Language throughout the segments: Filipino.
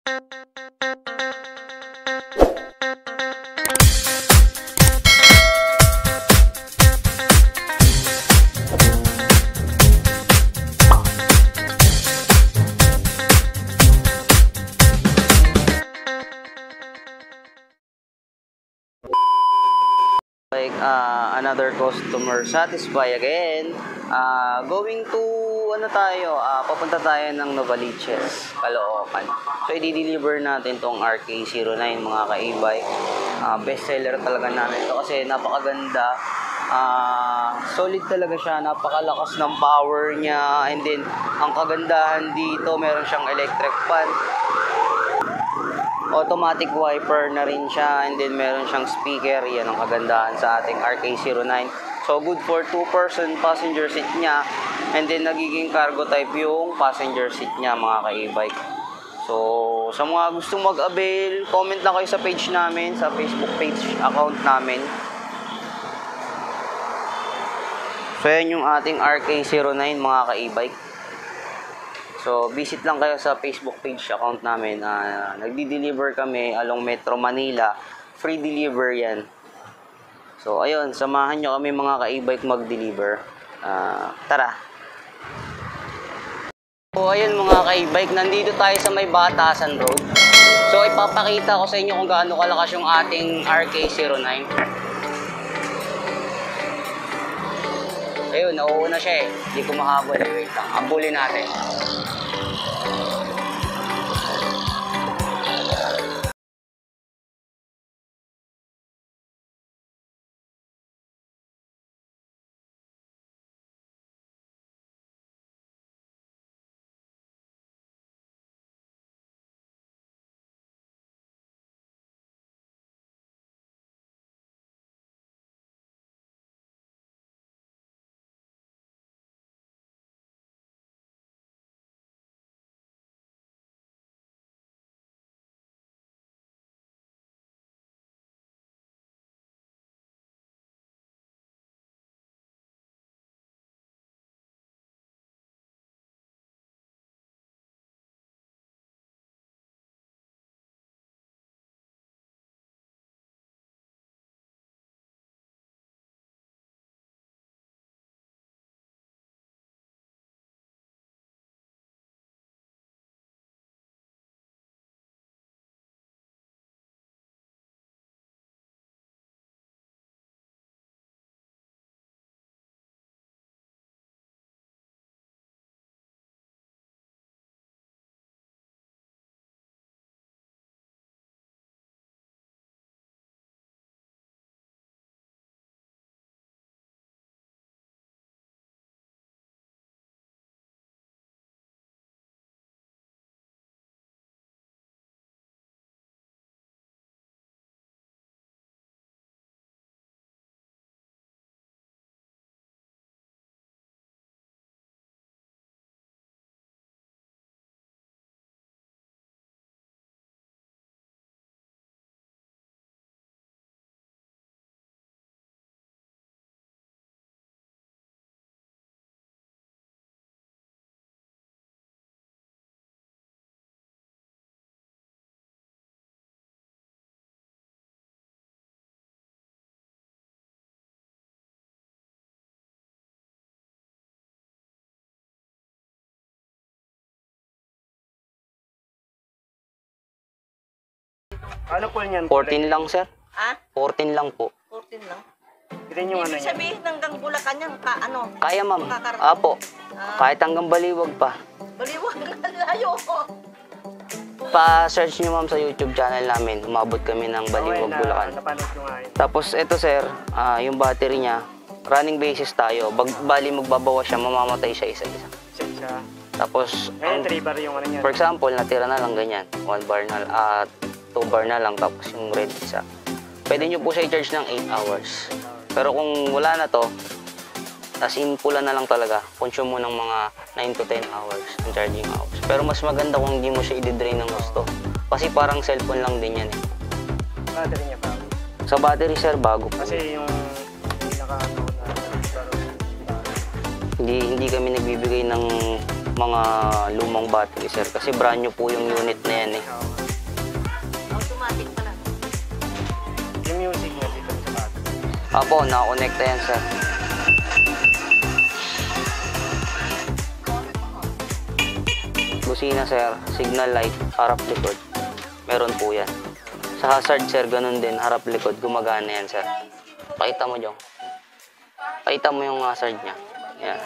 Like another customer satisfy again. Going to papunta tayo ng Novaliches, Caloocan. So i-deliver natin tong RK09 mga ka-e-bike. Best seller talaga namin ito kasi napakaganda. Solid talaga siya, napakalakas ng power niya, and then ang kagandahan dito, meron siyang electric fan. Automatic wiper na rin siya, and then meron siyang speaker. Yan ang kagandahan sa ating RK09. So good for 2-person passenger seat niya, and then nagiging cargo type yung passenger seat niya mga ka-e-bike. So sa mga gustong mag-avail, comment lang kayo sa page namin, sa Facebook page account namin. So yan yung ating RK09 mga ka-e-bike. So, visit lang kayo sa Facebook page account namin. Nagdi-deliver kami along Metro Manila. Free deliver yan. So, ayun. Samahan nyo kami mga ka-e-bike mag-deliver. Tara! So, ayun mga ka-e-bike. Nandito tayo sa may Batasan Road. So, ipapakita ko sa inyo kung gaano kalakas yung ating RK09. Ayun, nauuna siya eh. Hindi ko mahabol. Wait lang. Abulin natin. Ano po niyan? 14 lang, sir. Ha? 14 lang po. 14 lang. Ganyan yung ano Ibig niya. sabihin hanggang Bulacan yan, Kaya, ma'am. makakarating. Apo. Kahit hanggang Baliwag pa. Baliwag na layo. Pa-search nyo, ma'am, sa YouTube channel namin. Umabot kami ng Baliwag, Bulacan. Napanood ko nga yun. Tapos, ito, sir, yung battery niya, running basis tayo. Bali, magbabawas siya, mamamatay siya isa-isa. Isa. Tapos, Ngayon, 3 bar yung ano niya. for example, natira na lang ganyan. 1 bar na, 2 bar na lang, tapos yung red isa. Pwede nyo po siya i-charge ng 8 hours. Pero kung wala na to, as in pula na lang talaga, consume mo ng mga 9 to 10 hours ang charging hours. Pero mas maganda kung hindi mo siya i-drain ng gusto. Kasi parang cellphone lang din yan eh. Battery niya bago. Sa battery, sir, bago po. Kasi yung pinaka-ano na Hindi kami nagbibigay ng mga lumang battery, sir. Kasi brand new po yung unit na yan eh. Yung music niya dito sa battery. Apo, nakakonekta yan, sir. Busina, sir. Signal light, harap likod. Meron po yan. Sa hazard, sir, ganun din. Harap likod, gumagana yan, sir. Pakita mo, Jong. Pakita mo yung hazard niya. Yan.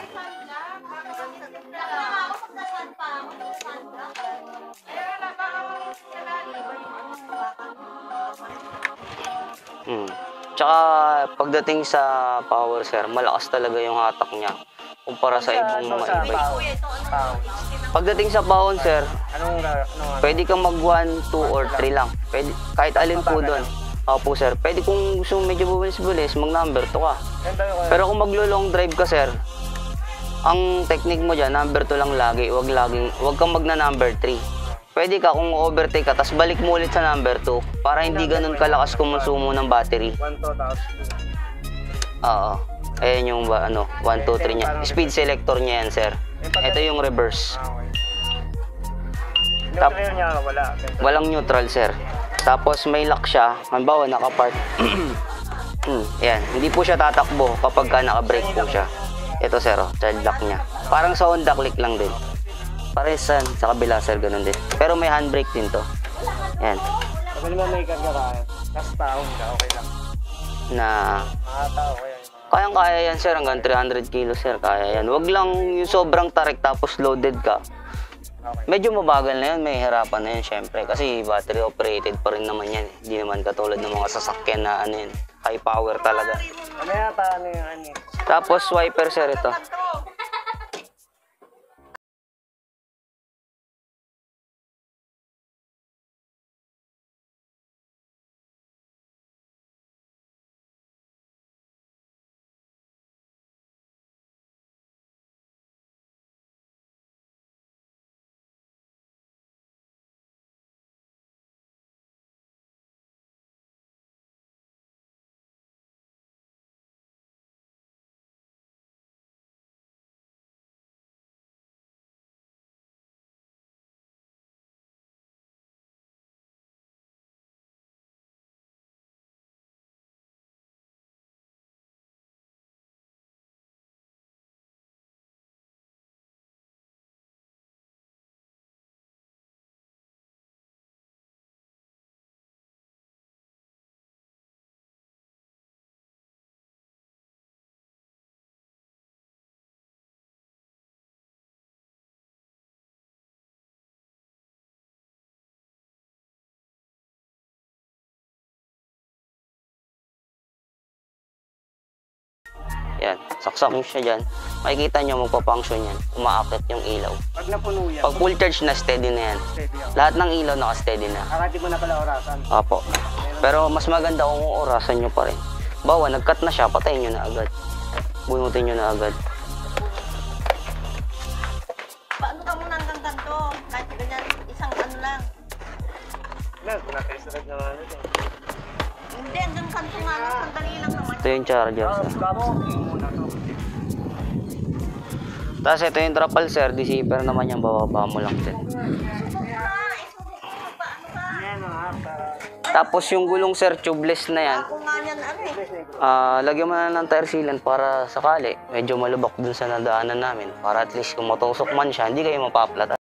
Tsaka pagdating sa power, sir, malakas talaga yung hatak niya kumpara sa ibang mga e-bike. Pagdating sa power, sir, Anong pwede kang mag 1, 2, or 3 lang. Pwede, kahit alin po doon. Opo, sir. Pwede kung gusto mo medyo bubilis-bilis, mag number 2 ka. Pero kung maglo-long drive ka, sir, ang technique mo dyan, number 2 lang lagi. Huwag kang magna number 3. Pwede ka kung overtake ka, tapos balik mo ulit sa number 2 para hindi ganun kalakas kumonsumo ng battery. 1 to, tapos Oo. Ayan yung 1, 2, 3 niya. Speed selector niya yan, sir. Ito yung reverse. okay. Tap- Neutral niya, wala. Walang neutral, sir. Tapos may lock siya. Halimbawa, nakapark. Yan. Hindi po siya tatakbo kapag ka naka-brake po siya. Ito, sir, oh, child lock niya. Parang sa Honda click lang din. Pares sa kabila, sir, ganun din. Pero may handbrake din to. Yan. Pag mo may karga ka, tapos taong ka, okay lang. Na Mga tao, kaya kayang-kaya yan, sir. Hanggang 300 kilos, sir. Kaya yan. Huwag lang yung sobrang tarik tapos loaded ka. okay. Medyo mabagal na yun. May hirapan na yun, syempre. Kasi battery operated pa rin naman yan. Hindi naman katulad ng mga sasakyan na ano yun. High power talaga. Ano yata, ano yung ano eh. Tapos wiper, sir, ito. Yan, saksak mo siya dyan. Makikita nyo, magpa-function yan. Umaakit yung ilaw. Pag napuno yan, Pag full charge na, steady na yan. steady ako. Lahat ng ilaw naka-steady na. Kakati mo na pala orasan. Apo. Pero mas maganda kung orasan nyo pa rin. Bawa, nag-cut na siya, patayin nyo na agad. Bunutin nyo na agad. Paano ka muna hanggang ganito? Kahit ganyan, isang ano lang. Nakaisunod na ano ito. Hindi, hanggang kanto nga lang, sandali lang naman. Ito yung charger, sir. Kamo, yung muna to. Tapos ito yung trapal, sir. Deceiver naman yung bababa mo lang din. Yan ang hapa. Tapos yung gulong, sir, tubeless na yan. Ako nga yan, ano eh. Lagyan mo na ng tire sealant para sakali medyo malubak dun sa nadaanan namin. Para at least kung matusok man siya, hindi kayo mapaplat.